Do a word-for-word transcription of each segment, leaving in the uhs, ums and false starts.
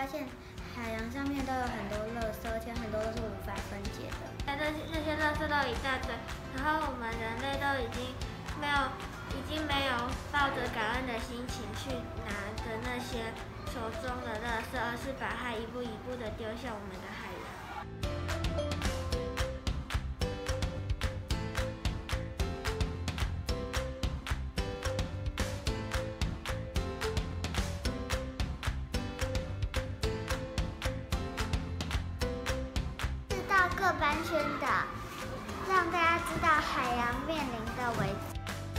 发现海洋上面都有很多垃圾，而且很多都是无法分解的。 这这些垃圾都一大堆，然后我们人类都已经没有，已经没有抱着感恩的心情去拿着那些手中的垃圾，而是把它一步一步的丢向我们的海洋。 各班宣导，让大家知道海洋面临的危机。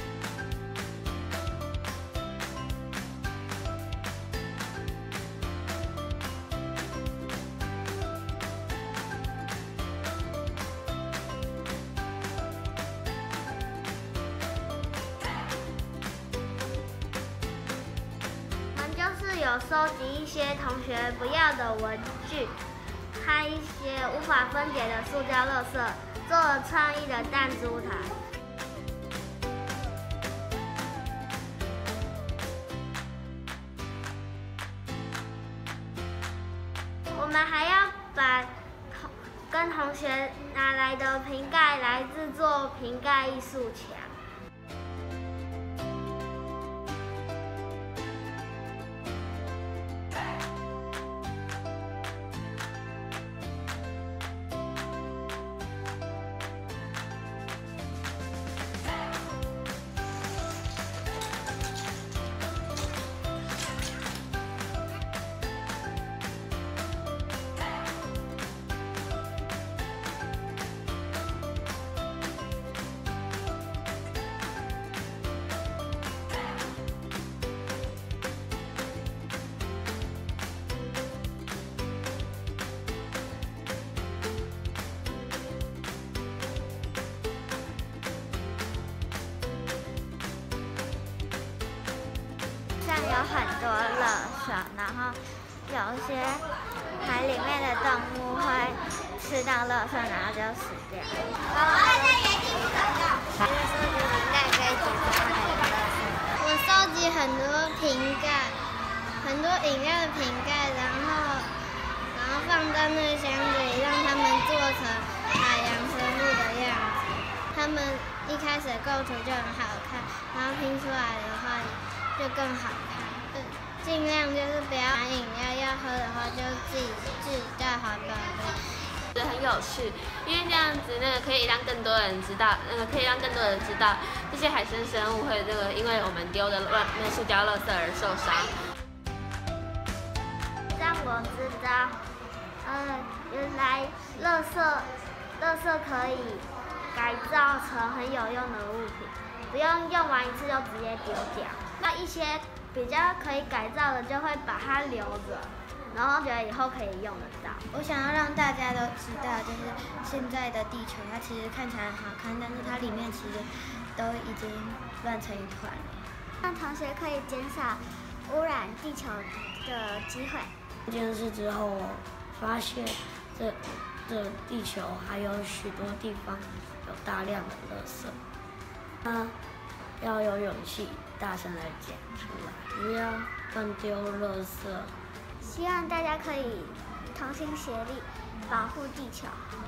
我们就是有收集一些同学不要的文具。开一些无法分解的塑胶垃圾，做了创意的弹珠台。我们还要把同跟同学拿来的瓶盖来制作瓶盖艺术墙。有很多垃圾，然后有一些海里面的动物会吃到垃圾，然后就死掉。我在原地不动。觉得收集瓶盖可以减少海洋垃圾。我收集很多瓶盖，很多饮料的瓶盖，然后然后放到那个箱子里，让它们做成海洋生物的样子。它们一开始的构图就很好看，然后拼出来的话就更好看。尽量就是不要买饮料，要喝的话就自己自己带环保杯。 觉得很有趣，因为这样子那个可以让更多人知道，那个可以让更多人知道这些海生生物会这个因为我们丢的乱那塑胶垃圾而受伤。 让我知道，呃，原来垃圾垃圾可以改造成很有用的物品，不用用完一次就直接丢掉。那一些比较可以改造的，就会把它留着，然后觉得以后可以用得到。我想要让大家都知道，就是现在的地球，它其实看起来很好看，但是它里面其实都已经乱成一团了。让同学可以减少污染地球的机会。 这件事之后，我发现这这地球还有许多地方有大量的垃圾，那要有勇气大声的讲出来，不要乱丢垃圾。 希望大家可以同心协力保护地球。